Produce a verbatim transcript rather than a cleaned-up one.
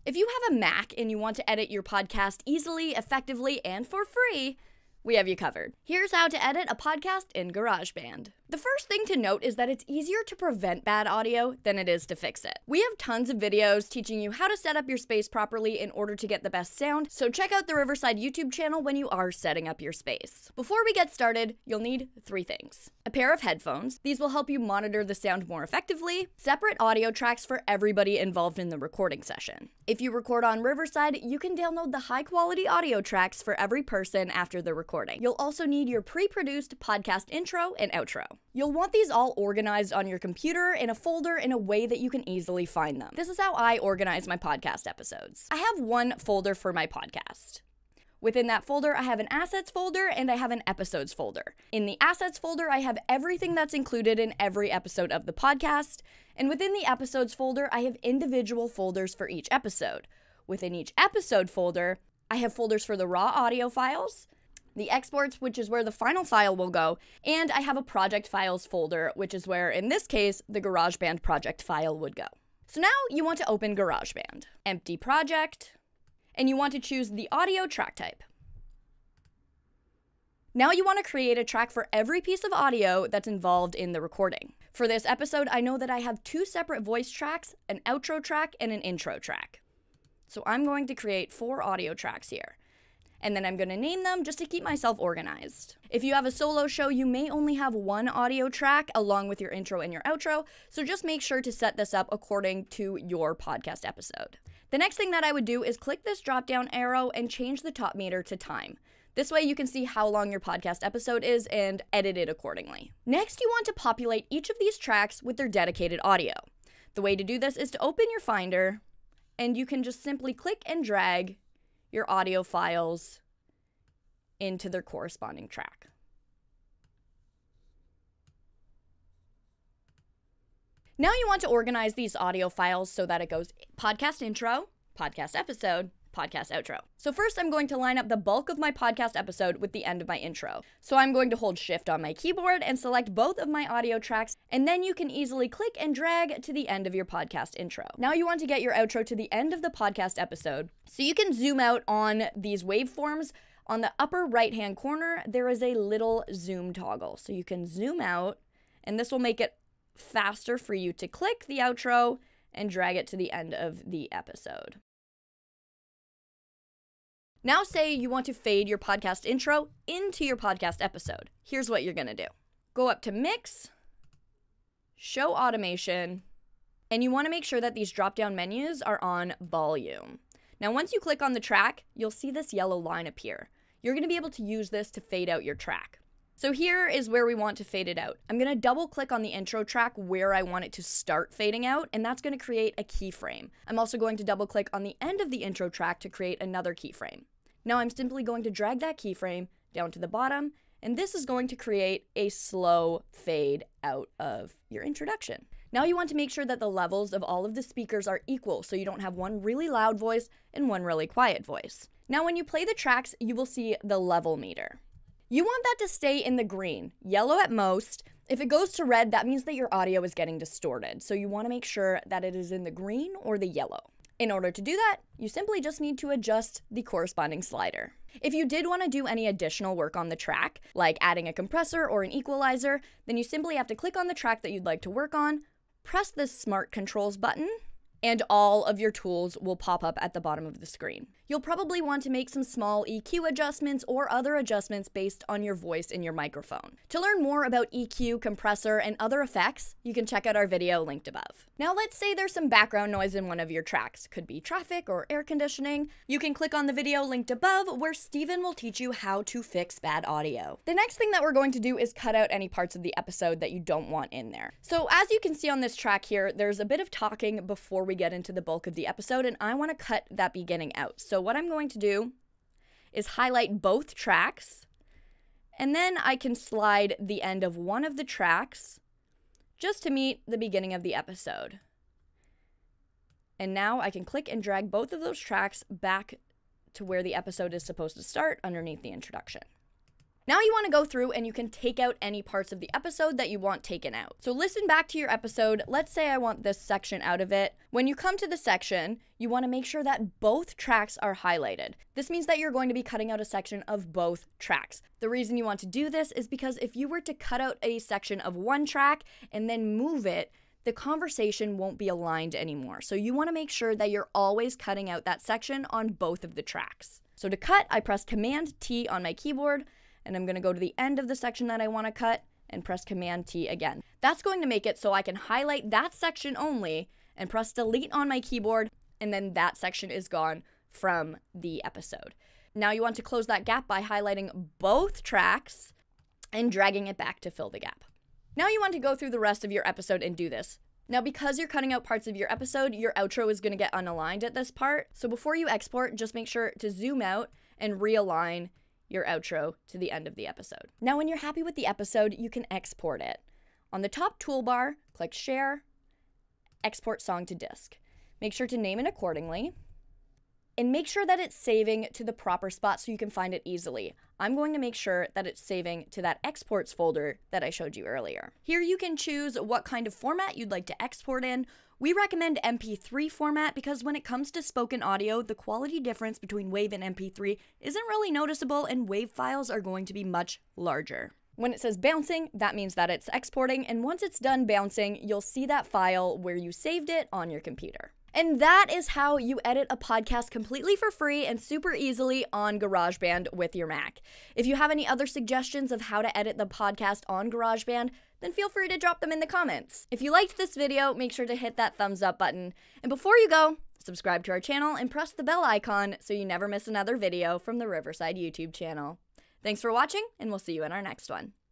If you have a Mac and you want to edit your podcast easily, effectively, and for free, we have you covered. Here's how to edit a podcast in GarageBand. The first thing to note is that it's easier to prevent bad audio than it is to fix it. We have tons of videos teaching you how to set up your space properly in order to get the best sound, so check out the Riverside YouTube channel when you are setting up your space. Before we get started, you'll need three things. A pair of headphones. These will help you monitor the sound more effectively. Separate audio tracks for everybody involved in the recording session. If you record on Riverside, you can download the high-quality audio tracks for every person after the recording. You'll also need your pre-produced podcast intro and outro. You'll want these all organized on your computer in a folder in a way that you can easily find them. This is how I organize my podcast episodes. I have one folder for my podcast. Within that folder, I have an assets folder and I have an episodes folder. In the assets folder, I have everything that's included in every episode of the podcast. And within the episodes folder, I have individual folders for each episode. Within each episode folder, I have folders for the raw audio files, the exports, which is where the final file will go, and I have a project files folder, which is where, in this case, the GarageBand project file would go. So now you want to open GarageBand. Empty project, and you want to choose the audio track type. Now you want to create a track for every piece of audio that's involved in the recording. For this episode, I know that I have two separate voice tracks, an outro track, and an intro track. So I'm going to create four audio tracks here. And then I'm going to name them just to keep myself organized. If you have a solo show, you may only have one audio track along with your intro and your outro, so just make sure to set this up according to your podcast episode. The next thing that I would do is click this drop-down arrow and change the top meter to time. This way you can see how long your podcast episode is and edit it accordingly. Next, you want to populate each of these tracks with their dedicated audio. The way to do this is to open your Finder, and you can just simply click and drag your audio files into their corresponding track. Now you want to organize these audio files so that it goes podcast intro, podcast episode, podcast outro. So first I'm going to line up the bulk of my podcast episode with the end of my intro. So I'm going to hold Shift on my keyboard and select both of my audio tracks, and then you can easily click and drag to the end of your podcast intro. Now you want to get your outro to the end of the podcast episode. So you can zoom out on these waveforms. On the upper right-hand corner, there is a little zoom toggle. So you can zoom out, and this will make it faster for you to click the outro and drag it to the end of the episode. Now say you want to fade your podcast intro into your podcast episode. Here's what you're going to do. Go up to Mix, Show Automation, and you want to make sure that these drop-down menus are on Volume. Now once you click on the track, you'll see this yellow line appear. You're going to be able to use this to fade out your track. So here is where we want to fade it out. I'm going to double click on the intro track where I want it to start fading out, and that's going to create a keyframe. I'm also going to double click on the end of the intro track to create another keyframe. Now I'm simply going to drag that keyframe down to the bottom, and this is going to create a slow fade out of your introduction. Now you want to make sure that the levels of all of the speakers are equal, so you don't have one really loud voice and one really quiet voice. Now when you play the tracks, you will see the level meter. You want that to stay in the green, yellow at most. If it goes to red, that means that your audio is getting distorted, so you want to make sure that it is in the green or the yellow. In order to do that, you simply just need to adjust the corresponding slider. If you did want to do any additional work on the track, like adding a compressor or an equalizer, then you simply have to click on the track that you'd like to work on, press this Smart Controls button, and all of your tools will pop up at the bottom of the screen. You'll probably want to make some small E Q adjustments or other adjustments based on your voice and your microphone. To learn more about E Q, compressor, and other effects, you can check out our video linked above. Now let's say there's some background noise in one of your tracks. Could be traffic or air conditioning. You can click on the video linked above where Steven will teach you how to fix bad audio. The next thing that we're going to do is cut out any parts of the episode that you don't want in there. So as you can see on this track here, there's a bit of talking before we get into the bulk of the episode, and I want to cut that beginning out. So what I'm going to do is highlight both tracks, and then I can slide the end of one of the tracks just to meet the beginning of the episode. And now I can click and drag both of those tracks back to where the episode is supposed to start underneath the introduction. Now you want to go through and you can take out any parts of the episode that you want taken out. So listen back to your episode. Let's say I want this section out of it. When you come to the section, you want to make sure that both tracks are highlighted. This means that you're going to be cutting out a section of both tracks. The reason you want to do this is because if you were to cut out a section of one track and then move it, the conversation won't be aligned anymore. So you want to make sure that you're always cutting out that section on both of the tracks. So to cut, I press Command T on my keyboard, and I'm going to go to the end of the section that I want to cut and press Command T again. That's going to make it so I can highlight that section only and press Delete on my keyboard, and then that section is gone from the episode. Now you want to close that gap by highlighting both tracks and dragging it back to fill the gap. Now you want to go through the rest of your episode and do this. Now because you're cutting out parts of your episode, your outro is going to get unaligned at this part. So before you export, just make sure to zoom out and realign your outro to the end of the episode. Now when you're happy with the episode, you can export it. On the top toolbar, click Share, Export Song to Disk. Make sure to name it accordingly, and make sure that it's saving to the proper spot so you can find it easily. I'm going to make sure that it's saving to that exports folder that I showed you earlier. Here you can choose what kind of format you'd like to export in. We recommend M P three format because when it comes to spoken audio, the quality difference between WAV and M P three isn't really noticeable, and WAV files are going to be much larger. When it says bouncing, that means that it's exporting, and once it's done bouncing, you'll see that file where you saved it on your computer. And that is how you edit a podcast completely for free and super easily on GarageBand with your Mac. If you have any other suggestions of how to edit the podcast on GarageBand, then feel free to drop them in the comments. If you liked this video, make sure to hit that thumbs up button. And before you go, subscribe to our channel and press the bell icon so you never miss another video from the Riverside YouTube channel. Thanks for watching, and we'll see you in our next one.